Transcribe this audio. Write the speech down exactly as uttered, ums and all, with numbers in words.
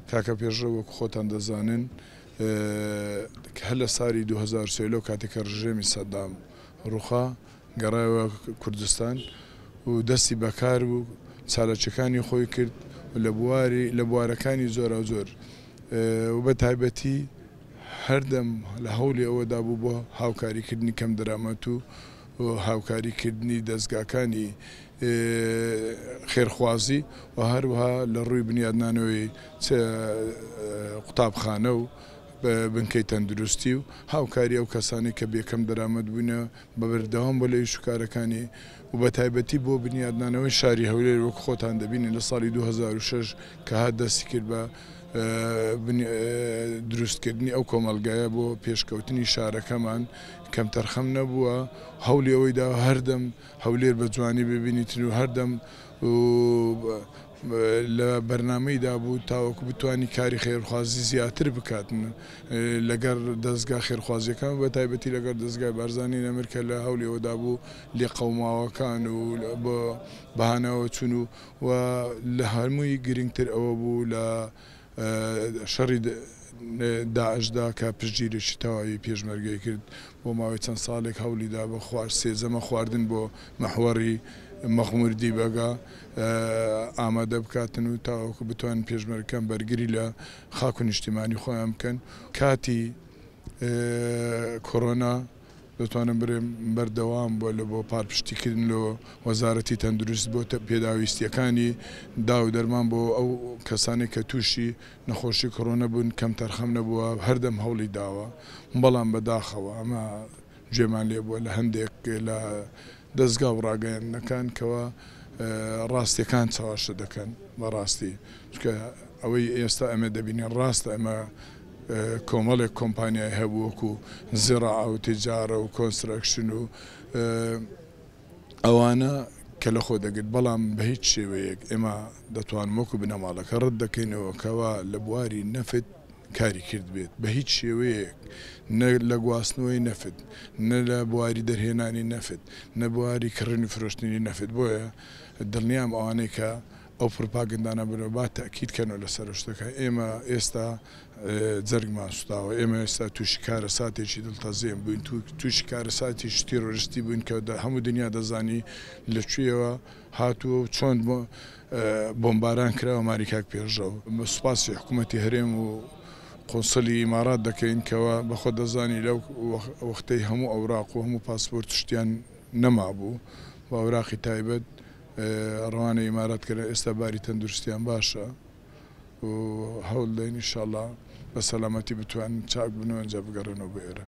کاکە پێشڕە وەکو خۆتان دەزانن هەر لە ساڵی دوو هەزار و سێ لەو کاتێکە ڕژێمی سەدام ڕووخا گەڕایەوە کوردستان و دەستی بەکار بوو چالەچەکانی خۆی کرد لە بواری لە بوارەکانی زۆرە زۆر و بە تایبەتی هەردەم لە هەوڵی ئەوەدا بوو بۆ هاوکاریکردنی کەم دەرامەت و هاوکاریکردنی دەستگاکانی خێرخوازی و هەروەها لە ڕووی بنیادنانەوەی قوتابخانە و بنکەی تەندروستی و هاوکاری ئەو کەسانی کە بێکەم دەرامەت بوونە بە بەردەوام بۆ لە ئیشوکارەکانی و بە تایبەتی بۆ بنیادنانەوەی شاری هەولێر وەکو خۆتان دەبینن لە ساڵی دوو هەزار و شەش کە هات دەستی کرد بە دروستکردنی ئەو کۆمەلگایە بۆ پێشکەوتنی شارەکەمان کەم تەرخەم نەبووە هەوڵی ئەوەیدا هەردەم هەولێر بە جوانی ببینیتن و هەردەم لە بەرنامەیدا بوو تاوەکو بتوانی کاری خێرخوازی زیاتر بکاتن لەگەر دەستگا خێرخوازیەکان بە تایبەتی لەگەر دەستگای بارزانی نەمرکە لە هەولی ئەوەدا بوو لێ قەوماوەکان و بۆ بەهانەوە چون و لە هەمووی گرنگتر ئەوە بوو لە شەڕی داعشدا کە پشتگیرێکی تەواوی پێشمەرگەی کرد بۆ ماوەی چەند ساڵێک هەولیدا بە خوارد سێزەمە خواردن بۆ مەحوەڕی مەخموردی بەگا ئامادە بکاتن و تاوەکو بتوانن پێشمەرگەکان بەرگری لە خاک و نیشتیمانی خۆیان بکەن کاتی کۆڕۆنا دەتوانم برێم بەردەوام بۆ لە بۆ پارپشتیکردن لە وەزارەتی تەندروست بۆ پێداویستیەکانی دا و دەرمان بۆ ئەو کەسانی کە تووشی نەخۆشی کۆڕۆنا بوون کەم تەرخەم نەبووە هەردەم هەوڵی داوە بەڵام بەداخەوە ئەمە گوێمان لێ بووە لە هەندێک لە دەستگا و ڕاگەیاندنەکان کەەوە ڕاستیەکان چاواشە دەکەن بەڕاستی چکە ئەوەی ئێستا ئەمە دەبینین ڕاستە ئەمە کۆمەڵێک کۆمپانیای هەبووەکو زیڕاع و تیجارە و کۆنستراکشن و ئەوانە کە لە خۆ دەگرت بەڵام بە هیچ شێوەیەک ئێمە دەتوان وەکو بنەماڵەکە ڕەت دەکەینەوە کەوا لە بواری نەفت کاری کرد بێت بە هیچ شێوەیەک نە لە گواستنەوەی نەفت نە لە بواری دەرهێنانی نەفت نە بواری کڕنی فرۆشتنی نەفت بۆیە دڵنیام ئەوانەی کە ئەو پروپاگەندانە بنەوە با تاکید کەنەوە لە سەرشتەکە ئێمە ئێستا جەرگمان سوتاوە ئێمە ئێستا تووشی کارە ساتێکی دڵتەزێم بووین تووشی کارە ساتێکی تیرۆریستی بووین کە هەموو دنیا دەزانی لەکوێوە هاتووە و چۆن بۆمباران کراوە ماریکاک پێشەوە سوپاسی حکوومەتی هەرێم و قۆنسڵی ئیمارات دەکەین کەەوە بەخۆ دەزانی لەو وەختەی هەموو ئەوراق و هەموو پاسپۆرت شتیان نەما بوو بە ئەوراقی تایبەت ڕەوانە ئیماراتکەرە ئێستا باری تەندروستیان باشە و هەوڵ دەین ئینشاڵڵا بە سەلامەتی بتوانن چاک بنەوە ئەنجا بگەڕێنەوە بۆ ئێرە.